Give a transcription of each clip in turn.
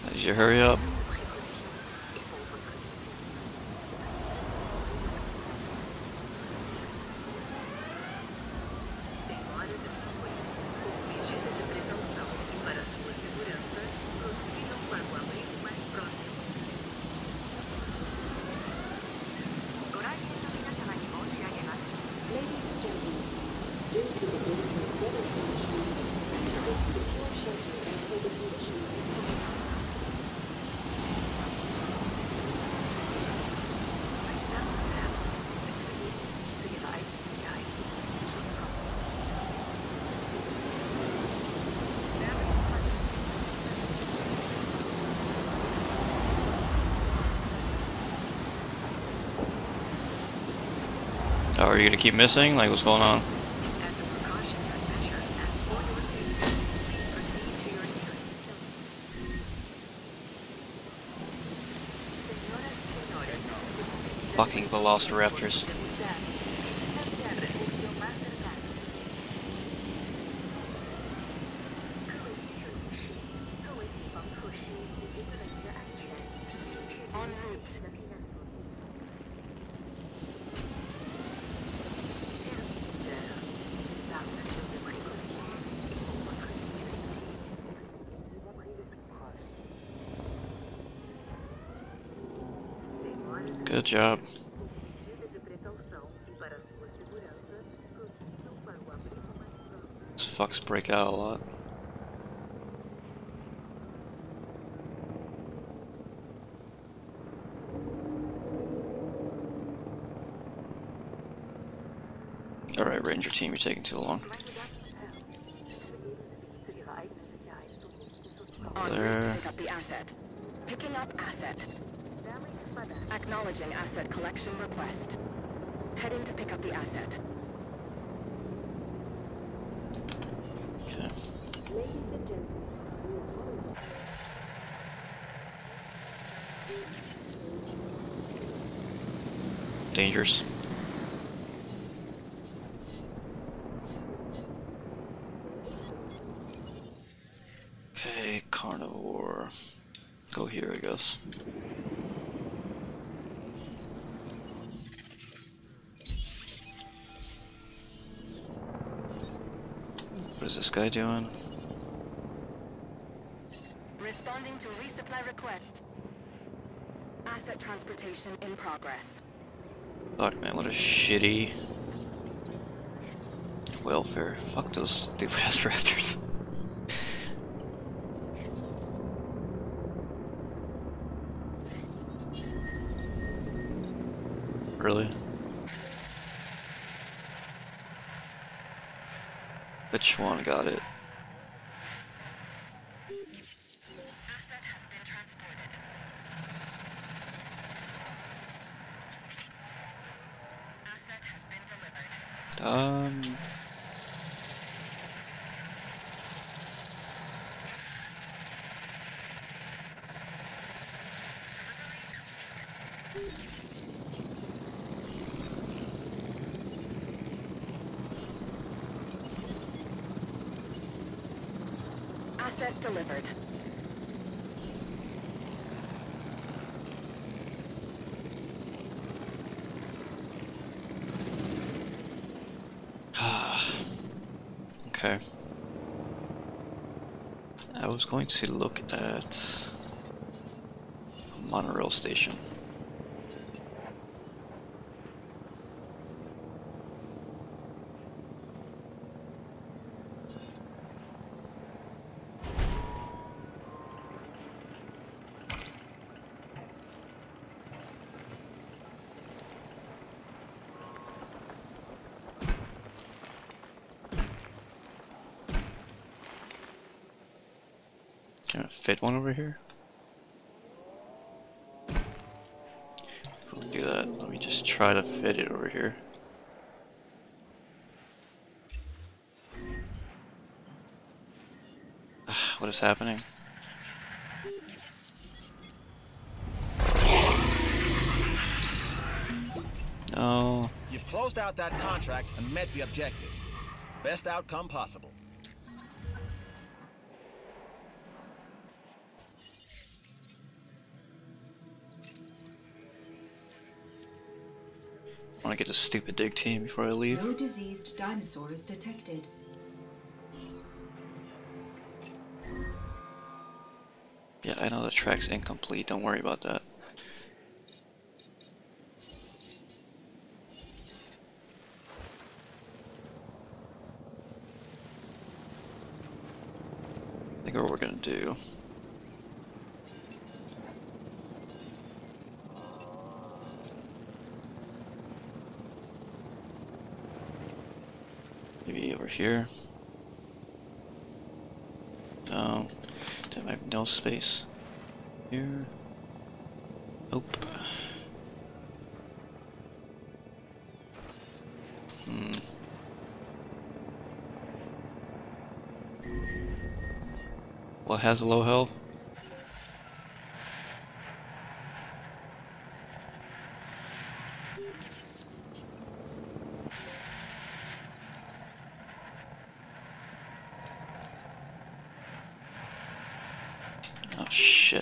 Did you hurry up? Oh, are you gonna keep missing? Like, what's going on? Fucking velociraptors. Good job. These fucks break out a lot. Alright, Ranger team, you're taking too long. There. Pick up the asset. Picking up asset. Acknowledging asset collection request. Heading to pick up the asset. Okay. Dangerous. Okay, carnivore. Go here, I guess. What is this guy doing? Responding to resupply request. Asset transportation in progress. Fuck, man, what a shitty welfare. Fuck those stupid ass raptors. Really? Which one got it? Asset has been transported. Asset has been delivered. Asset delivered. Okay. I was going to look at a monorail station. Can I fit one over here? We'll do that. Let me just try to fit it over here. What is happening? No. You've closed out that contract and met the objectives. Best outcome possible. I want to get this stupid dig team before I leave. No diseased dinosaurs detected. Yeah, I know the track's incomplete. Don't worry about that. I think what we're gonna do. Maybe over here. No. Damn, I have no space. Here. Nope. What has low health? Oh shit.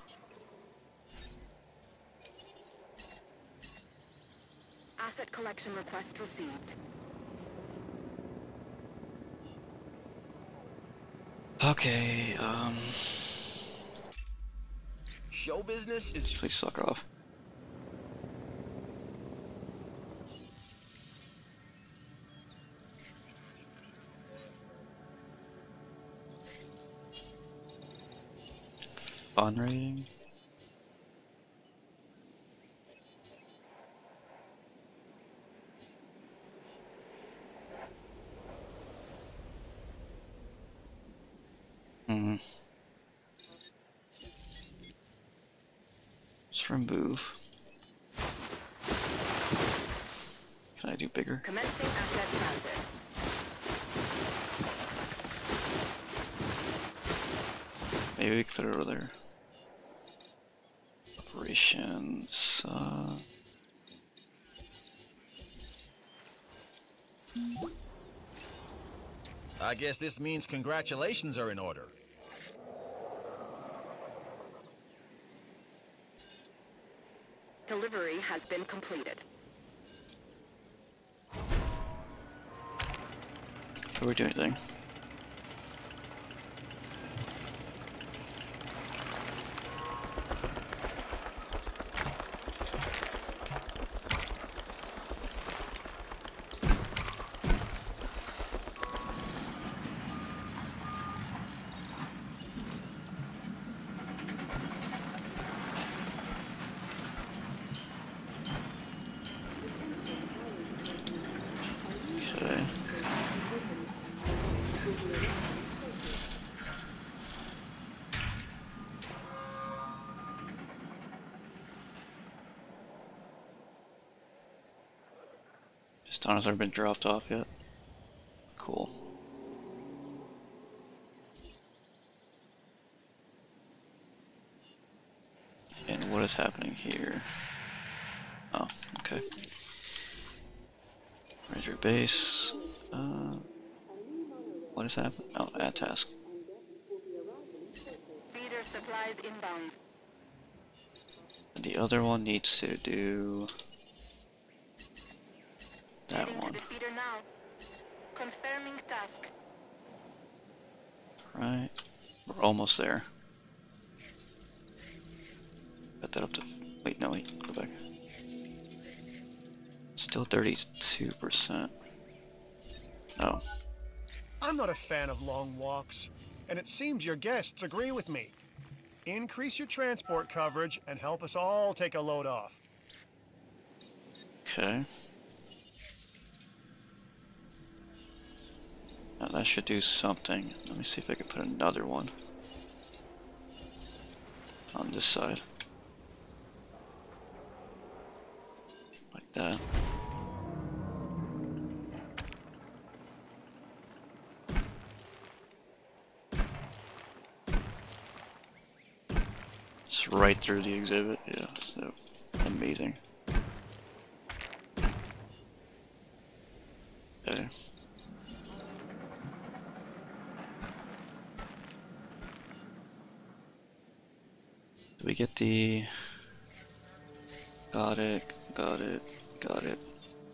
Asset collection request received. Okay, Show business is please suck off. Fun rating. Just remove. Can I do bigger? Commencing asset transit. Maybe we can put it over there. Operations. I guess this means congratulations are in order. Delivery has been completed. Are we doing anything? Okay. Just dinosaur been dropped off yet? Cool. And what is happening here? Oh, okay. Where's your base? What is happening? Oh, add task. Feeder supplies inbound. And the other one needs to do that Heading one. to the feeder now. Confirming task. Right. We're almost there. Put that up to. Wait, no, wait. Go back. Still 32%. Oh. I'm not a fan of long walks, and it seems your guests agree with me. Increase your transport coverage and help us all take a load off. Okay. Now that should do something. Let me see if I can put another one on this side. Like that. Just right through the exhibit. Yeah, so amazing. Okay. Did we get the... Got it, got it. Got it.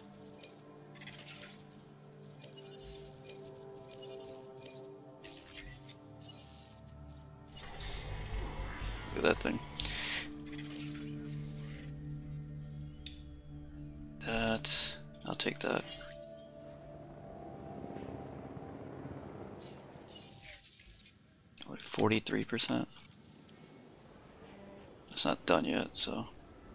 Look at that thing. I'll take that. What, 43%? It's not done yet, so.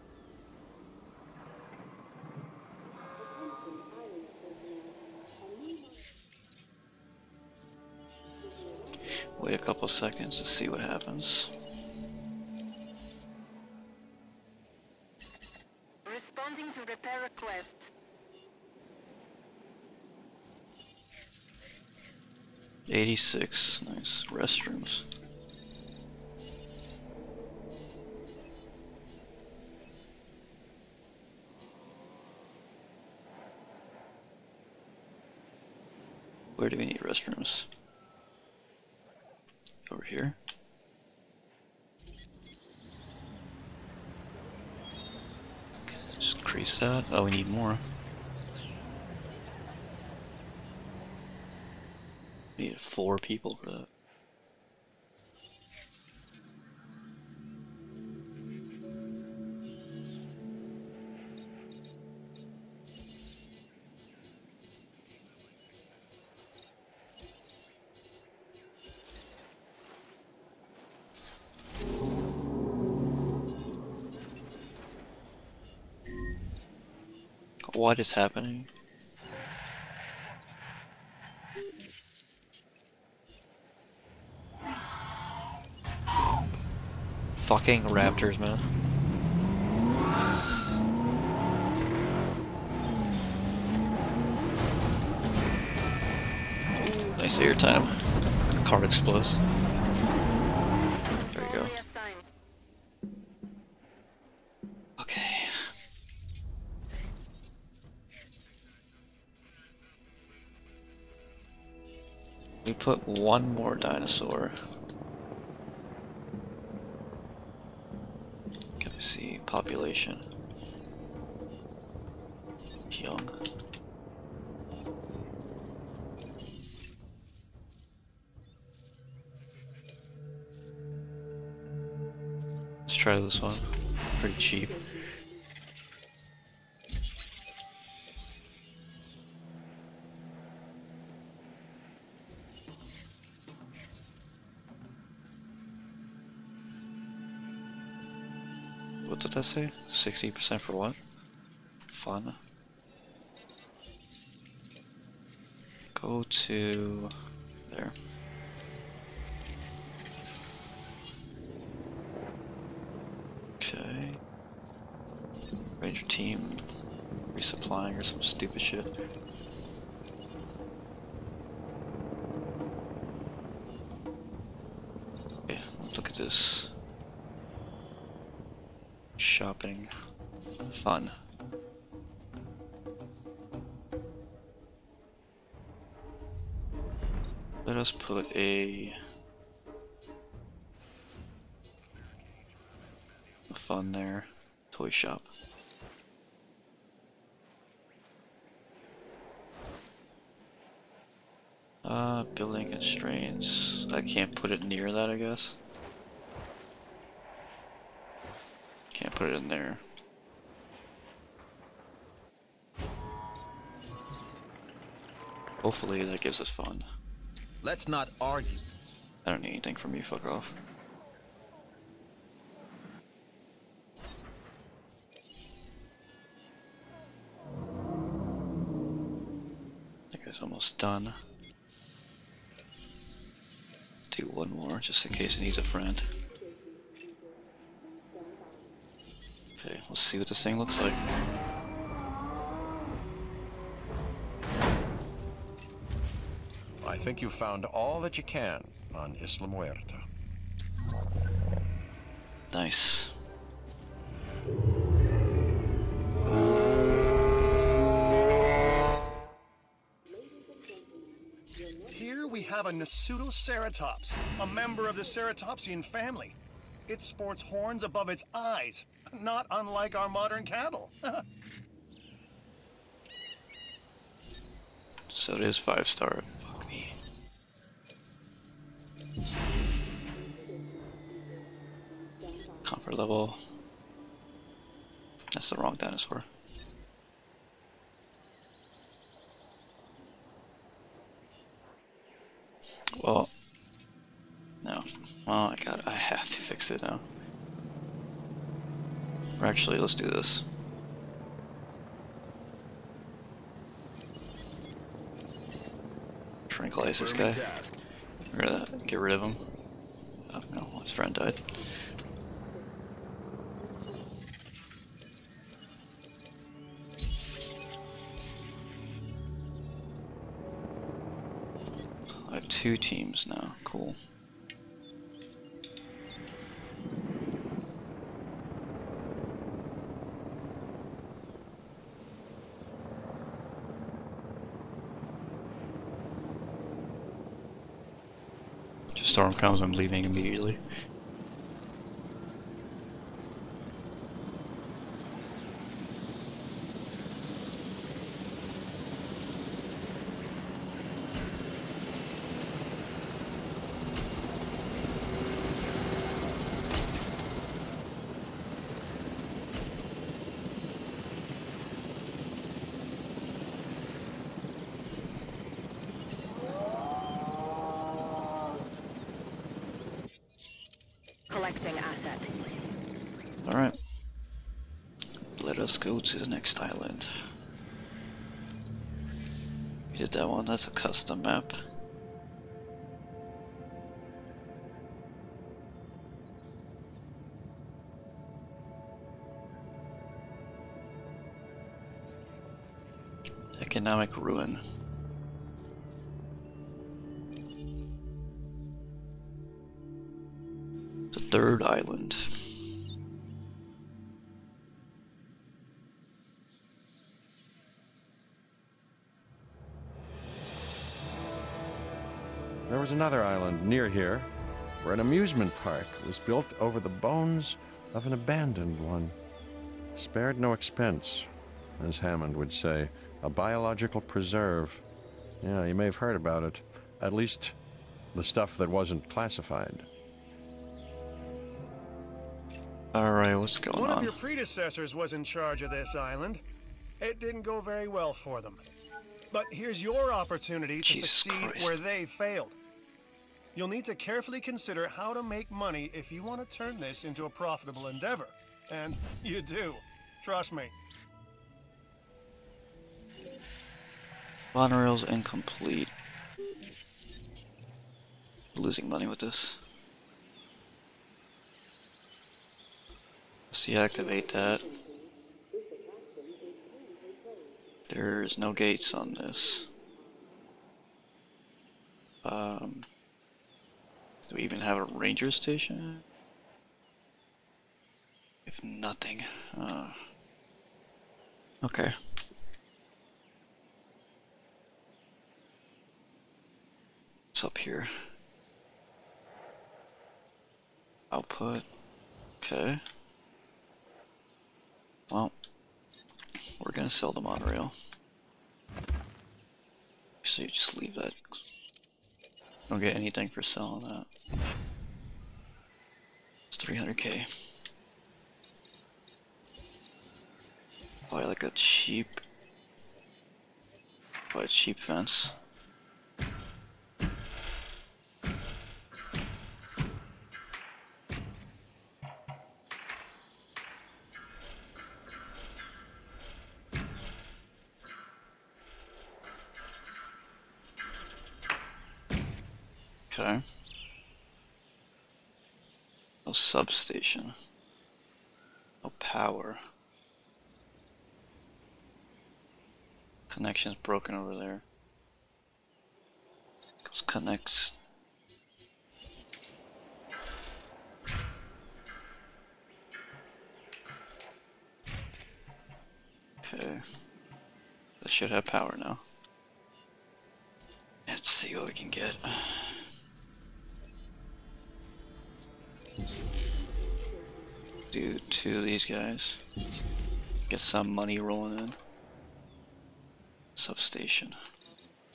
Wait a couple seconds to see what happens. Responding to repair request. $86, nice. Restrooms. Where do we need restrooms? Over here? Okay, just increase that. Oh, we need more. We need 4 people for that. What is happening? Fucking raptors, man. Ooh, nice air time. Car explodes. There you go. Okay. We put one more dinosaur. Can we see population? Young. Let's try this one. Pretty cheap. What did that say? 60% for what? Fun. Go to there. Okay. Ranger team resupplying or some stupid shit. Okay, look at this. Shopping. Fun. Let us put a fun there. Toy shop. Building constraints. I can't put it near that, I guess. Can't put it in there. Hopefully that gives us fun. Let's not argue. I don't need anything from you, fuck off. That guy's almost done. Do one more just in case it needs a friend. Okay, let's see what this thing looks like. I think you've found all that you can on Isla Muerta. Nice. Here we have a Nasutoceratops, a member of the ceratopsian family. It sports horns above its eyes, not unlike our modern cattle. So it is 5-star. Fuck me. Comfort level. That's the wrong dinosaur. Well, no. Oh, I have to fix it now. Or actually, let's do this. Tranquilize this guy. We're gonna get rid of him. Oh no, his friend died. I have 2 teams now. Cool. Just storm comes, I'm leaving immediately. Collecting asset. Alright. Let us go to the next island. We did that one, that's a custom map. Economic ruin. The 3rd island. There was another island near here, where an amusement park was built over the bones of an abandoned one. Spared no expense, as Hammond would say, a biological preserve. Yeah, you may have heard about it, at least the stuff that wasn't classified. Alright, what's going One of on? your predecessors was in charge of this island. It didn't go very well for them. But here's your opportunity to Jesus succeed Christ. where they failed. You'll need to carefully consider how to make money if you want to turn this into a profitable endeavor. And you do. Trust me. Monorail's incomplete. Losing money with this. Let's deactivate that. There's no gates on this. Do we even have a ranger station? If nothing. Okay. What's up here? Output. Okay. Well, we're gonna sell the monorail. So you just leave that. Don't get anything for selling that. It's 300k. Buy like a cheap fence. Okay. No substation. No power. Connection's broken over there. Let's connect. Okay. That should have power now. Let's see what we can get. Do 2 of these guys. Get some money rolling in. Substation.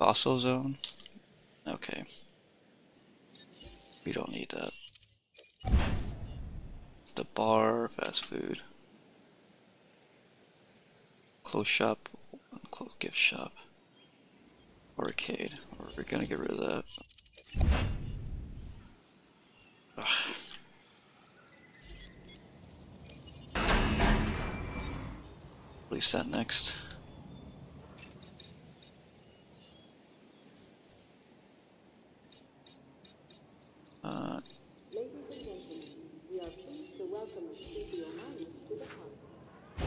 Fossil zone? Okay. We don't need that. The bar, fast food. Clothes shop, gift shop. Arcade. We're gonna get rid of that. Ugh. Release that next. Ladies and gentlemen, we are pleased to welcome a studio minus to the park.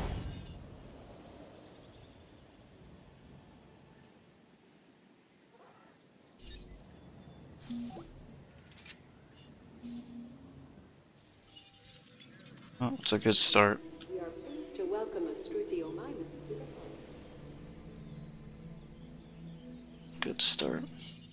Oh, it's a good start. We are pleased to welcome a studio minus to the park. Good start.